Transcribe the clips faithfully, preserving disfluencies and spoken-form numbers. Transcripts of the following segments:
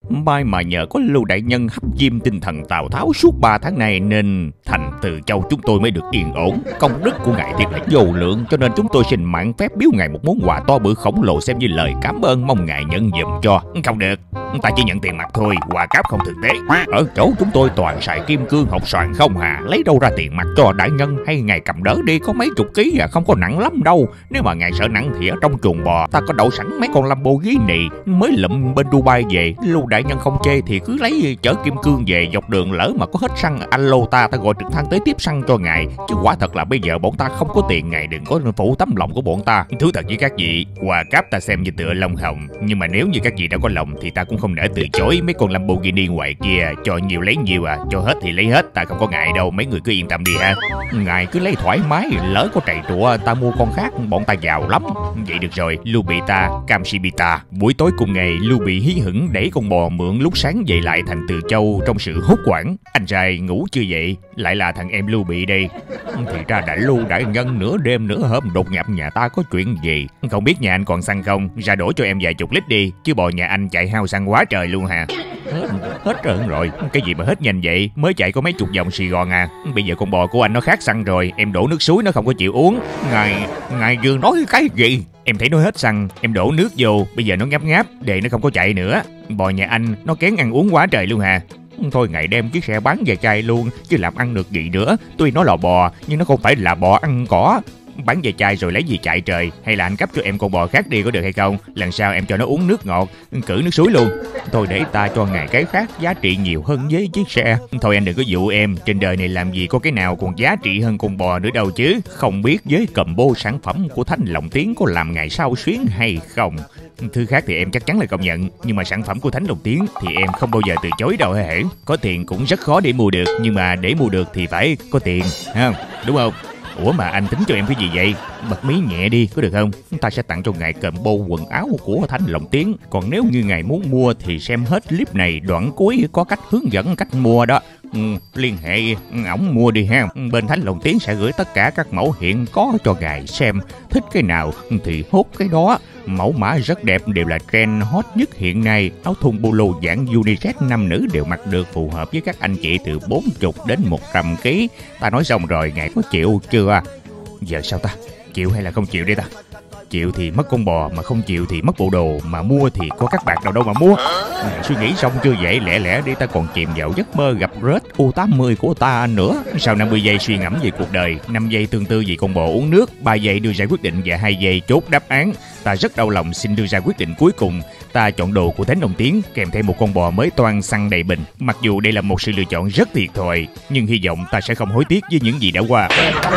May mà nhờ có Lưu đại nhân hấp diêm tinh thần Tào Tháo suốt ba tháng này nên thành Từ Châu chúng tôi mới được yên ổn. Công đức của ngài thiệt là vô lượng, cho nên chúng tôi xin mạn phép biếu ngài một món quà to bự khổng lồ xem như lời cảm ơn, mong ngài nhận giùm cho. Không được, ta chỉ nhận tiền mặt thôi, quà cáp không thực tế. Ở chỗ chúng tôi toàn xài kim cương học xoàn không hà, lấy đâu ra tiền mặt cho đại nhân, hay ngài cầm đỡ đi, có mấy chục ký à, không có nặng lắm đâu. Nếu mà ngài sợ nặng thì ở trong chuồng bò ta có đậu sẵn mấy con Lamborghini mới lụm bên Dubai về. Lưu đại nhân không chê thì cứ lấy chở kim cương về, dọc đường lỡ mà có hết xăng alo ta, ta gọi trực thăng tới tiếp xăng cho ngài. Chứ quả thật là bây giờ bọn ta không có tiền, ngài đừng có phụ tấm lòng của bọn ta. Thú thật với các vị, quà cáp ta xem như tựa lông hồng, nhưng mà nếu như các vị đã có lòng thì ta cũng không nỡ từ chối mấy con Lamborghini ngoài kia. Cho nhiều lấy nhiều à, cho hết thì lấy hết, ta không có ngại đâu, mấy người cứ yên tâm đi ha. Ngài cứ lấy thoải mái, lỡ có trầy trụa ta mua con khác, bọn ta giàu lắm. Vậy được rồi, Lưu Bị ta, Camsibita. Buổi tối cùng ngày, Lưu Bị hí hửng đẩy con bò mượn lúc sáng dậy lại thành Từ Châu trong sự hốt hoảng. Anh trai ngủ chưa dậy, lại là thằng em Lưu Bị đây. Thì ra đã Lưu đại nhân nửa đêm nửa hôm đột nhập nhà ta có chuyện gì? Không biết nhà anh còn xăng không? Ra đổ cho em vài chục lít đi, chứ bò nhà anh chạy hao xăng quá trời luôn hả? Hết, hết trơn rồi. Cái gì mà hết nhanh vậy? Mới chạy có mấy chục vòng Sài Gòn à. Bây giờ con bò của anh nó khát xăng rồi, em đổ nước suối nó không có chịu uống. Ngài, ngài vừa nói cái gì? Em thấy nó hết xăng, em đổ nước vô, bây giờ nó ngáp ngáp, để nó không có chạy nữa. Bò nhà anh nó kén ăn uống quá trời luôn hả? Thôi ngày đem chiếc xe bán về chai luôn, chứ làm ăn được gì nữa. Tuy nó là bò, nhưng nó không phải là bò ăn cỏ. Bán về chai rồi lấy gì chạy trời? Hay là anh cấp cho em con bò khác đi có được hay không? Lần sau em cho nó uống nước ngọt, cử nước suối luôn. Thôi để ta cho ngài cái khác giá trị nhiều hơn với chiếc xe. Thôi anh đừng có dụ em, trên đời này làm gì có cái nào còn giá trị hơn con bò nữa đâu chứ. Không biết với combo sản phẩm của Thánh Long Tiến có làm ngài sao xuyến hay không? Thứ khác thì em chắc chắn là công nhận, nhưng mà sản phẩm của Thánh Long Tiến thì em không bao giờ từ chối đâu hả? Có tiền cũng rất khó để mua được, nhưng mà để mua được thì phải có tiền, ha, đúng không? Ủa mà anh tính cho em cái gì vậy? Bật mí nhẹ đi có được không? Ta sẽ tặng cho ngài combo quần áo của Thánh Long Tiến. Còn nếu như ngài muốn mua thì xem hết clip này, đoạn cuối có cách hướng dẫn cách mua đó. Ừ, liên hệ ổng mua đi ha. Bên Thánh Long Tiến sẽ gửi tất cả các mẫu hiện có cho ngài xem. Thích cái nào thì hốt cái đó. Mẫu mã rất đẹp, đều là trend hot nhất hiện nay. Áo thun polo dạng unisex nam nữ đều mặc được, phù hợp với các anh chị từ bốn mươi đến một trăm ki lô gam. Ta nói xong rồi, ngài có chịu chưa? Giờ sao ta? Chịu hay là không chịu đây ta? Chịu thì mất con bò, mà không chịu thì mất bộ đồ, mà mua thì có các bạc nào đâu mà mua. Ngài suy nghĩ xong chưa vậy? Lẹ lẹ đi, ta còn chìm vào giấc mơ gặp Red U tám mươi của ta nữa. Sau năm mươi giây suy ngẫm về cuộc đời, năm giây tương tư về con bò uống nước, ba giây đưa ra quyết định và hai giây chốt đáp án. Ta rất đau lòng xin đưa ra quyết định cuối cùng. Ta chọn đồ của Thánh Long Tiến kèm theo một con bò mới toan xăng đầy bình. Mặc dù đây là một sự lựa chọn rất thiệt thòi, nhưng hy vọng ta sẽ không hối tiếc với những gì đã qua.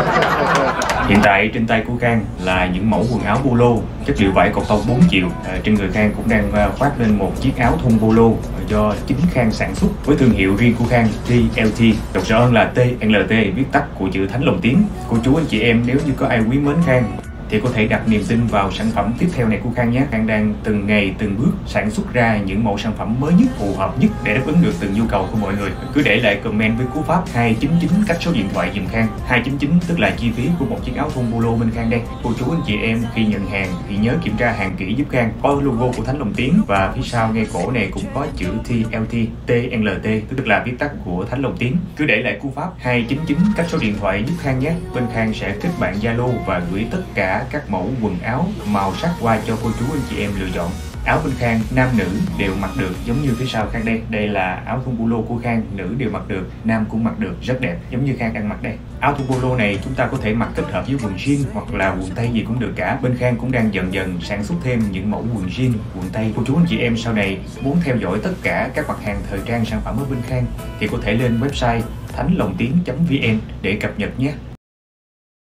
Hiện tại trên tay của Khang là những mẫu quần áo polo, chất liệu vải cotton bốn chiều. À, trên người Khang cũng đang khoác lên một chiếc áo thun polo do chính Khang sản xuất với thương hiệu riêng của Khang, T L T. Đọc rõ hơn là T L T, viết tắt của chữ Thánh Long Tiến. Cô chú anh chị em nếu như có ai quý mến Khang thì có thể đặt niềm tin vào sản phẩm tiếp theo này của Khang nhé. Khang đang từng ngày từng bước sản xuất ra những mẫu sản phẩm mới nhất, phù hợp nhất để đáp ứng được từng nhu cầu của mọi người. Cứ để lại comment với cú pháp hai chín chín cách số điện thoại giùm Khang. hai chín chín tức là chi phí của một chiếc áo thun polo bên Khang đây. Cô chú anh chị em khi nhận hàng thì nhớ kiểm tra hàng kỹ giúp Khang. Có logo của Thánh Long Tiến và phía sau ngay cổ này cũng có chữ T L T, T L T tức là viết tắt của Thánh Long Tiến. Cứ để lại cú pháp hai chín chín cách số điện thoại giúp Khang nhé. Bên Khang sẽ kết bạn Zalo và gửi tất cả các mẫu quần áo màu sắc qua cho cô chú anh chị em lựa chọn. Áo bên Khang nam nữ đều mặc được, giống như phía sau Khang đây. Đây là áo thun polo của Khang, nữ đều mặc được, nam cũng mặc được, rất đẹp, giống như Khang đang mặc đây. Áo thun polo này chúng ta có thể mặc kết hợp với quần jean hoặc là quần tây gì cũng được cả. Bên Khang cũng đang dần dần sản xuất thêm những mẫu quần jean, quần tây. Cô chú anh chị em sau này muốn theo dõi tất cả các mặt hàng thời trang sản phẩm ở bên Khang thì có thể lên website thánh long tiến chấm vn để cập nhật nhé.